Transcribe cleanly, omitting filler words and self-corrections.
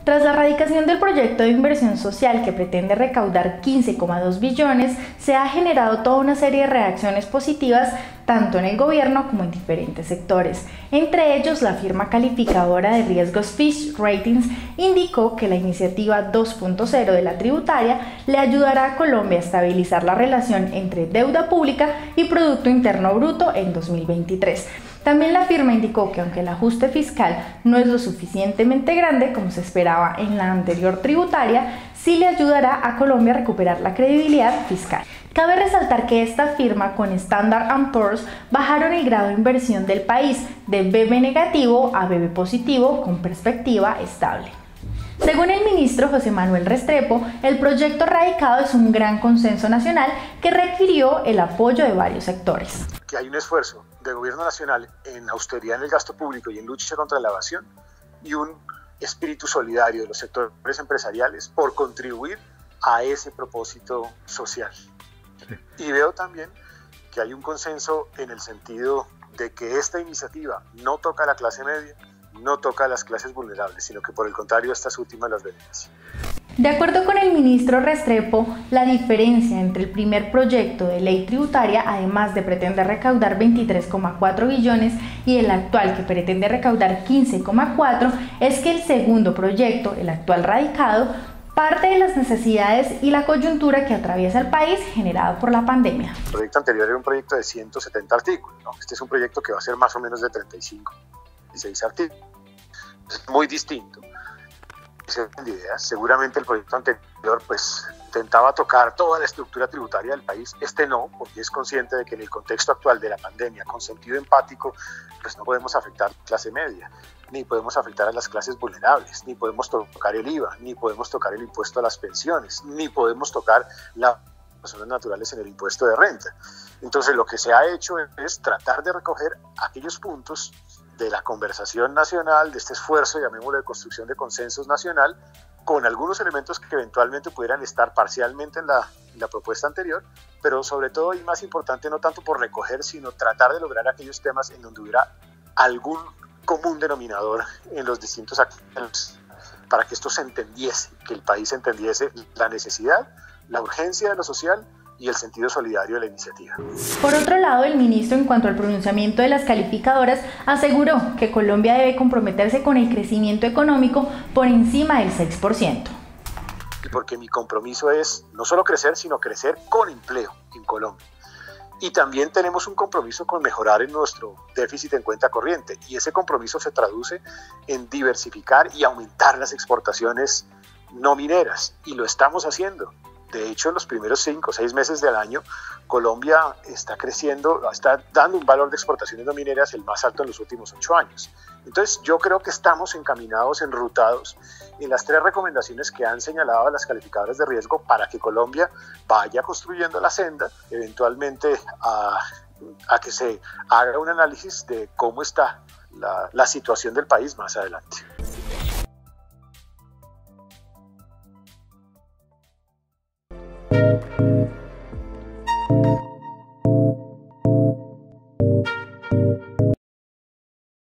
Tras la radicación del proyecto de inversión social que pretende recaudar 15,2 billones, se ha generado toda una serie de reacciones positivas tanto en el gobierno como en diferentes sectores. Entre ellos, la firma calificadora de riesgos Fitch Ratings indicó que la iniciativa 2.0 de la tributaria le ayudará a Colombia a estabilizar la relación entre deuda pública y Producto Interno Bruto en 2023. También la firma indicó que aunque el ajuste fiscal no es lo suficientemente grande como se esperaba en la anterior tributaria, sí le ayudará a Colombia a recuperar la credibilidad fiscal. Cabe resaltar que esta firma con Standard & Poor's bajaron el grado de inversión del país de BB negativo a BB positivo con perspectiva estable. Según el ministro José Manuel Restrepo, el proyecto radicado es un gran consenso nacional que requirió el apoyo de varios sectores. Que hay un esfuerzo del gobierno nacional en austeridad en el gasto público y en lucha contra la evasión y un espíritu solidario de los sectores empresariales por contribuir a ese propósito social. Y veo también que hay un consenso en el sentido de que esta iniciativa no toca a la clase media, no toca a las clases vulnerables, sino que por el contrario estas últimas las beneficia. De acuerdo con el ministro Restrepo, la diferencia entre el primer proyecto de ley tributaria, además de pretender recaudar 23,4 billones, y el actual que pretende recaudar 15,4, es que el segundo proyecto, el actual radicado, parte de las necesidades y la coyuntura que atraviesa el país generado por la pandemia. El proyecto anterior era un proyecto de 170 artículos, ¿no? Este es un proyecto que va a ser más o menos de 35, 16 artículos. Es muy distinto. Seguramente el proyecto anterior intentaba tocar toda la estructura tributaria del país. Este no, porque es consciente de que en el contexto actual de la pandemia, con sentido empático, no podemos afectar a la clase media, ni podemos afectar a las clases vulnerables, ni podemos tocar el IVA, ni podemos tocar el impuesto a las pensiones, ni podemos tocar las personas naturales en el impuesto de renta. Entonces lo que se ha hecho es tratar de recoger aquellos puntos de la conversación nacional, de este esfuerzo, llamémoslo, de construcción de consensos nacional, con algunos elementos que eventualmente pudieran estar parcialmente en la propuesta anterior, pero sobre todo, y más importante, no tanto por recoger, sino tratar de lograr aquellos temas en donde hubiera algún común denominador en los distintos actores, para que esto se entendiese, que el país entendiese la necesidad, la urgencia de lo social y el sentido solidario de la iniciativa. Por otro lado, el ministro, en cuanto al pronunciamiento de las calificadoras, aseguró que Colombia debe comprometerse con el crecimiento económico por encima del 6%. Y porque mi compromiso es no solo crecer, sino crecer con empleo en Colombia. Y también tenemos un compromiso con mejorar en nuestro déficit en cuenta corriente. Y ese compromiso se traduce en diversificar y aumentar las exportaciones no mineras. Y lo estamos haciendo. De hecho, en los primeros 5 o 6 meses del año, Colombia está creciendo, está dando un valor de exportaciones no mineras el más alto en los últimos 8 años. Entonces, yo creo que estamos encaminados, enrutados en las 3 recomendaciones que han señalado las calificadoras de riesgo para que Colombia vaya construyendo la senda, eventualmente a que se haga un análisis de cómo está la situación del país más adelante.